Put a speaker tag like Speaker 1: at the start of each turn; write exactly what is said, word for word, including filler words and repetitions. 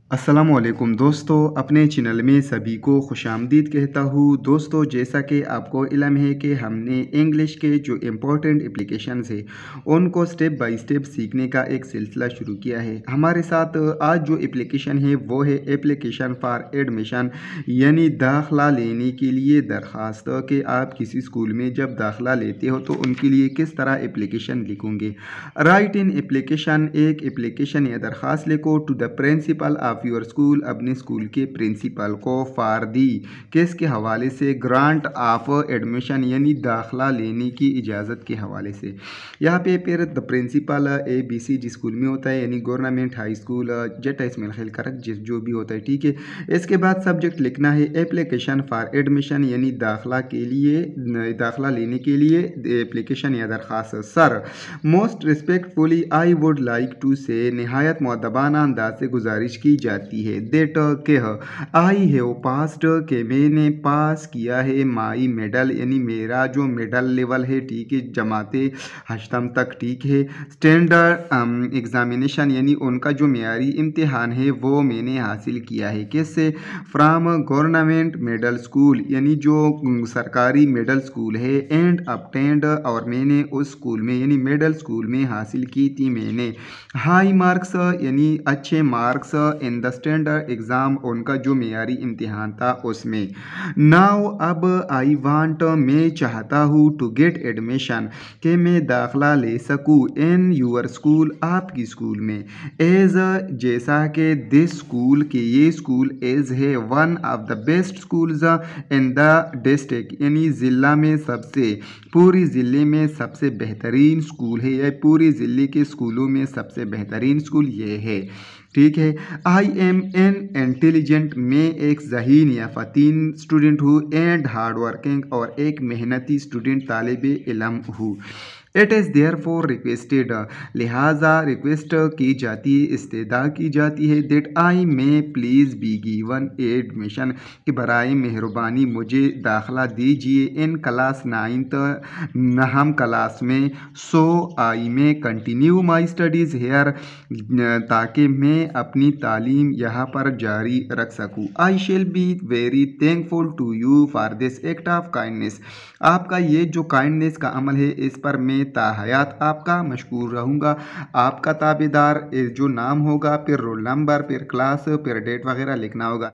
Speaker 1: अस्सलामुअलैकुम दोस्तों, अपने चैनल में सभी को खुशामदीद कहता हूँ। दोस्तों, जैसा कि आपको इल्म है कि हमने इंग्लिश के जो इम्पोर्टेंट एप्लीकेशंस है उनको स्टेप बाय स्टेप सीखने का एक सिलसिला शुरू किया है। हमारे साथ आज जो एप्लीकेशन है वो है एप्लीकेशन फॉर एडमिशन, यानी दाखला लेने के लिए दरख्वास्त कि आप किसी स्कूल में जब दाखला लेते हो तो उनके लिए किस तरह एप्लीकेशन लिखोगे। राइट इन एप्लीकेशन, एक एप्लीकेशन या दरख्वास्त लिखो to the principal of your school, अपने स्कूल के प्रिंसिपल को, फॉर दी किस के हवाले से, ग्रांट ऑफ एडमिशन यानी दाखला लेने की इजाज़त के हवाले से। यहाँ पे फिर the principal A B C जिस स्कूल में होता है यानी गवर्नमेंट हाई स्कूल जेट इसमें खेल करक जिस जो भी होता है, ठीक है। इसके बाद सब्जेक्ट लिखना है एप्लीकेशन फॉर एडमिशन यानी दाखला के लिए, दाखला लेने के लिए एप्लीकेशन या दरख्वास्त। Sir, most respectfully I would like to say, नहायत मुअद्दबाना अंदाज से गुजारिश की जाती है, देट के आई हैव पास्ड के मैंने पास किया है, माई मेडल यानी मेरा जो मेडल लेवल है, ठीक है, जमाते हश्तम तक, ठीक है। स्टैंडर्ड एग्जामिनेशन यानी उनका जो मेयारी इम्तिहान है वो मैंने हासिल किया है, किससे, फ्राम गवर्नमेंट मिडल स्कूल यानी जो सरकारी मिडल स्कूल है, एंड अपटेंड और मैंने उस स्कूल में यानी मिडल स्कूल में हासिल की थी मैंने हाई मार्क्स यानी अच्छे marks in the standard exam, उनका जो मेयारी इम्तिहान था उसमें। नाउ अब आई वांट, मैं चाहता हूँ, टू गेट एडमिशन कि मैं दाखला ले सकूँ, इन यूर स्कूल आपकी स्कूल में, एज जैसा कि दिस स्कूल के ये स्कूल एज है one of the best schools in the district यानी ज़िला में सबसे, पूरी ज़िले में सबसे बेहतरीन स्कूल है, या पूरी ज़िले के स्कूलों में सबसे बेहतरीन स्कूल ये है, ठीक है। आई एम एन इंटेलिजेंट, मैं एक ज़हीन या फ़तीन स्टूडेंट हूँ, एंड हार्ड वर्किंग और एक मेहनती स्टूडेंट तालिब इल्म हूँ। It is therefore requested, लिहाजा रिक्वेस्ट की जाती है, इस्तेदा की जाती है, that I may please be given admission कि बराए मेहरबानी मुझे दाखला दीजिए, इन क्लास नाइन्थ नहम क्लास में, so I may continue my studies here ताकि मैं अपनी तालीम यहाँ पर जारी रख सकूँ। I shall be very thankful to you for this act of kindness, आपका ये जो काइंडनेस का अमल है इस पर मैं ताहयात आपका मशकूर रहूँगा। आपका ताबेदार जो नाम होगा, फिर रोल नंबर, फिर क्लास, फिर डेट वगैरह लिखना होगा।